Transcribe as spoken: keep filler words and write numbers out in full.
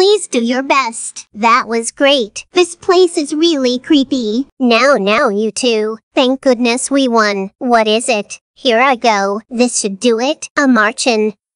Please do your best. That was great. This place is really creepy. Now, now, you two. Thank goodness we won. What is it? Here I go. This should do it. A marchin'.